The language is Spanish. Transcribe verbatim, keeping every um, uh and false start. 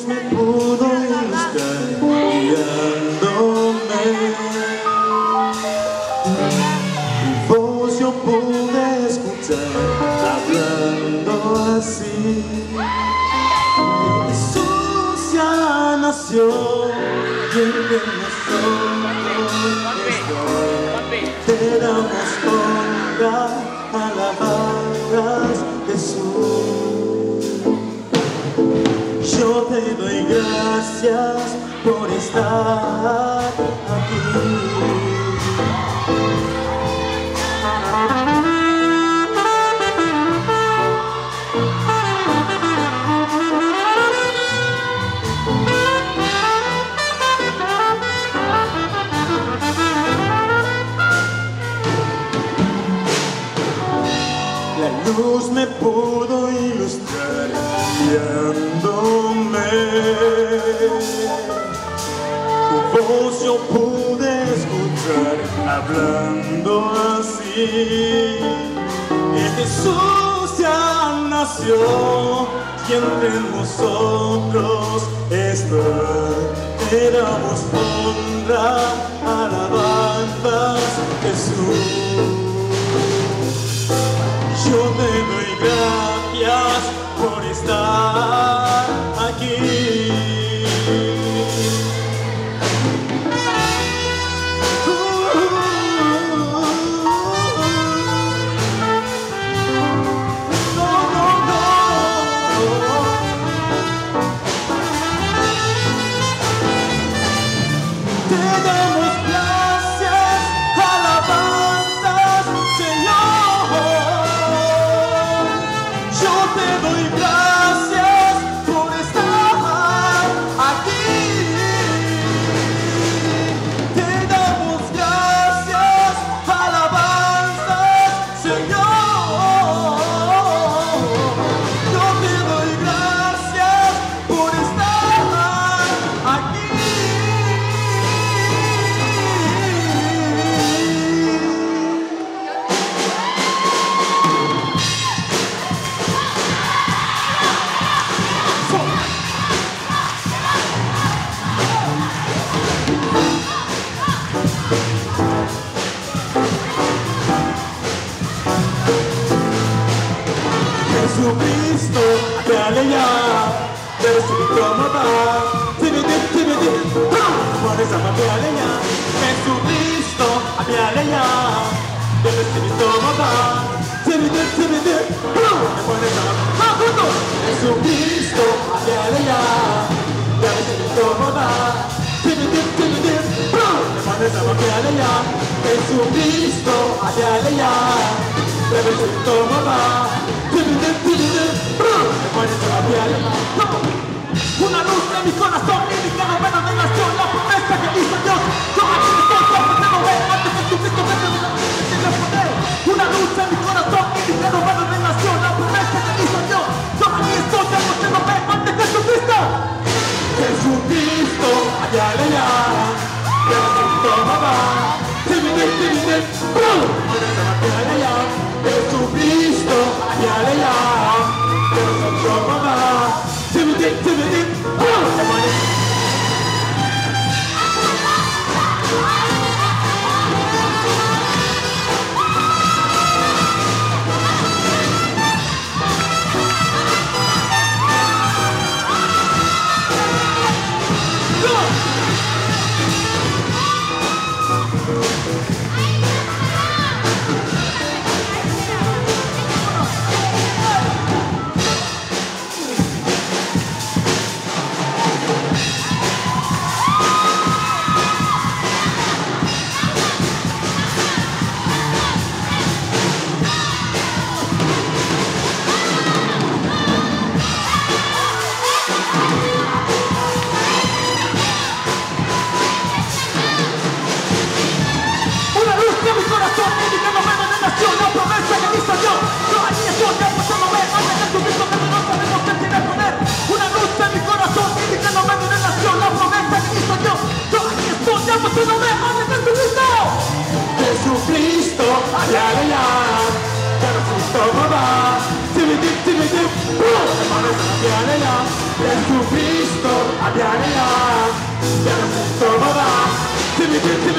luz me pudo ilustrar guiándome. Mi voz yo pude escuchar hablando así. Jesús ya nació y entre nosotros te damos honra, alabanzas, Jesús. Yo te doy gracias por estar aquí. La luz me pudo ilustrar guiándome. Tu voz yo pude escuchar hablando así. Que Jesús ya nació y entre nosotros está. Te damos honra, alabanzas, Jesús. Yo te doy gracias por estar aquí. Uh, no, no, no. Te damos gracias, alabanzas, Señor. Yo te doy gracias por estar aquí. Te damos gracias, alabanzas, Señor. Yo te doy gracias por estar aquí. Jesucristo, que aleluya, Jesucristo mamá, tibidi tibidi, pones a que aleluya. Jesucristo, que aleluya, Jesucristo mamá, tibidi tibidi, pones a más juntos. Jesucristo, que aleluya, Jesucristo mamá, tibidi tibidi, pones a que aleluya. Jesucristo, que aleluya, Jesucristo mamá. Una luz de mi corazón y mi cara menos de nación, la promesa que hizo Dios. Yo aquí estoy, yo pretendo ver antes que Jesucristo me responde. Una luz de mi corazón y mi cara menos de nación, la promesa que hizo Dios. Yo aquí estoy, yo pretendo ver antes que Jesucristo. Jesucristo, allá, allá, Jesucristo, mamá. Timide, timide, boom. Jesucristo, allá, allá, Jesucristo, mamá. Timide, timide, boom. Jesucristo, allá, allá, Jesucristo, mamá, timidi, timidi, boom, hermanos, allá, allá. Jesucristo, a diaria, ya no sé cómo va. Si mi